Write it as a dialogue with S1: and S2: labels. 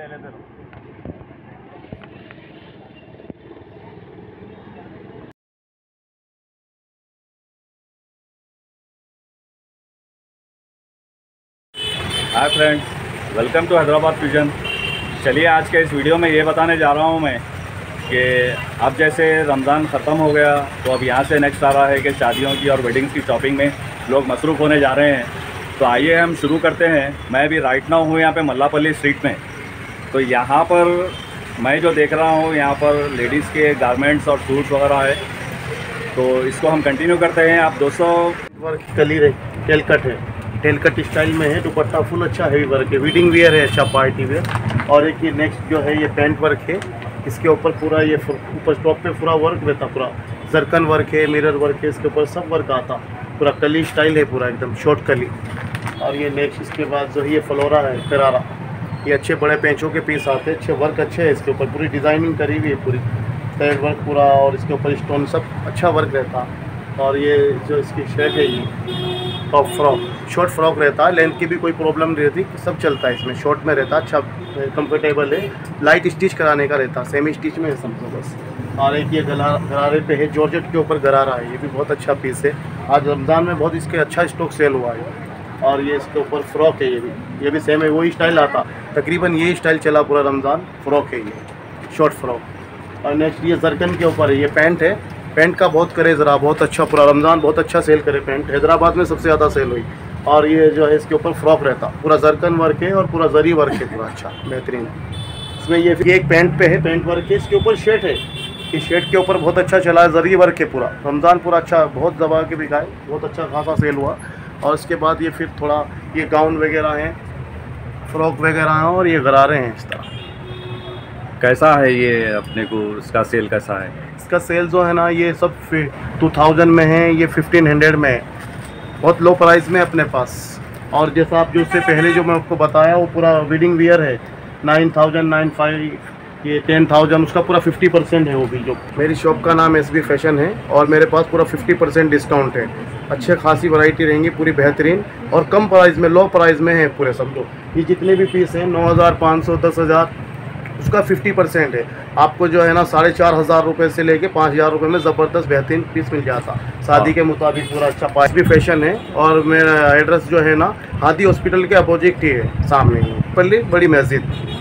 S1: रहने दो।
S2: Hi friends, welcome to Hyderabad fusion. चलिए आज के इस वीडियो में ये बताने जा रहा हूँ मैं कि अब जैसे रमज़ान ख़त्म हो गया तो अब यहाँ से नेक्स्ट आ रहा है कि शादियों की और वेडिंग्स की शॉपिंग में लोग मसरूफ़ होने जा रहे हैं। तो आइए हम शुरू करते हैं। मैं भी राइट नाउ हूँ यहाँ पे मल्लापल्ली स्ट्रीट में। तो यहाँ पर मैं जो देख रहा हूँ यहाँ पर लेडीज़ के गारमेंट्स और सूट्स वगैरह है, तो इसको हम कंटिन्यू करते हैं। आप 200
S1: वर्क कली टेलकट है, टेलकट स्टाइल में है। दुपट्टा फुल अच्छा हैवी वर्क है, वेडिंग वेयर है, अच्छा पार्टी वेयर। और एक ये नेक्स्ट जो है ये पैंट वर्क है, इसके ऊपर पूरा ये ऊपर टॉप पे पूरा वर्क रहता, पूरा जरकन वर्क है, मिरर वर्क है, इसके ऊपर सब वर्क आता। पूरा कली स्टाइल है, पूरा एकदम शॉर्ट कली। और ये नेक्स्ट इसके बाद जो है ये फ्लोरा है, करारा। ये अच्छे बड़े पेंचों के पीस आते हैं, अच्छे वर्क अच्छे है इसके ऊपर, पूरी डिज़ाइनिंग करी हुई है, पूरी थ्रेड वर्क पूरा, और इसके ऊपर स्टोन सब अच्छा वर्क रहता। और ये जो इसकी शर्ट है ये टॉप फ्रॉक, शॉर्ट फ्रॉक रहता है, लेंथ की भी कोई प्रॉब्लम नहीं रहती, सब चलता है इसमें। शॉर्ट में रहता, अच्छा कंफर्टेबल है, लाइट स्टिच कराने का रहता, सेमी स्टिच में है समझो बस। और एक ये गरारे पे है, जॉर्जेट के ऊपर गरारा है, ये भी बहुत अच्छा पीस है। आज रमज़ान में बहुत इसके अच्छा स्टॉक सेल हुआ है। और ये इसके ऊपर फ्रॉक है, ये भी सेम है, वही स्टाइल आता, तकरीबन यही स्टाइल चला पूरा रमज़ान। फ्रॉक है ये शॉर्ट फ्रॉक। और नेक्स्ट ये जरकन के ऊपर है, ये पैंट है। पैंट का बहुत करे ज़रा, बहुत अच्छा पूरा रमज़ान बहुत अच्छा सेल करे पैंट, हैदराबाद में सबसे ज़्यादा सेल हुई। और ये जो है इसके ऊपर फ्रॉक रहता, पूरा जरकन वर्क है और पूरा जरी वर्क है, पूरा अच्छा बेहतरीन। इसमें ये एक पैंट पे है, पैंट वर्क है, इसके ऊपर शर्ट है, ये शर्ट के ऊपर बहुत अच्छा चला है, जरी वर्क है पूरा। रमज़ान पूरा अच्छा बहुत दबा के बिकाए, बहुत अच्छा खासा सेल हुआ। और इसके बाद ये फिर थोड़ा ये गाउन वगैरह हैं, फ्रॉक वगैरह हैं, और ये गरारे हैं इस तरह।
S2: कैसा है ये, अपने को इसका सेल कैसा है?
S1: इसका सेल जो है ना ये सब 2000 में है, ये 1500 में है, बहुत लो प्राइस में अपने पास। और जैसा आप जो उससे पहले जो मैं आपको बताया वो पूरा वेडिंग वियर है, 9000, 95, ये 10,000, उसका पूरा 50% है वो भी। जो मेरी शॉप का नाम SB फैशन है और मेरे पास पूरा 50% डिस्काउंट है। अच्छे खासी वैरायटी रहेंगी, पूरी बेहतरीन और कम प्राइस में, लो प्राइस में है पूरे सब लोग। ये जितने भी पीस हैं 9500, 10,000, उसका 50% है। आपको जो है ना 4500 रुपये से लेके 5000 रुपये में ज़बरदस्त बेहतरीन पीस मिल जाता, शादी के मुताबिक पूरा अच्छा। SB फैशन है और मेरा एड्रेस जो है ना हादी हॉस्पिटल के अपोजिट ही है, सामने ही पल्ली बड़ी मस्जिद।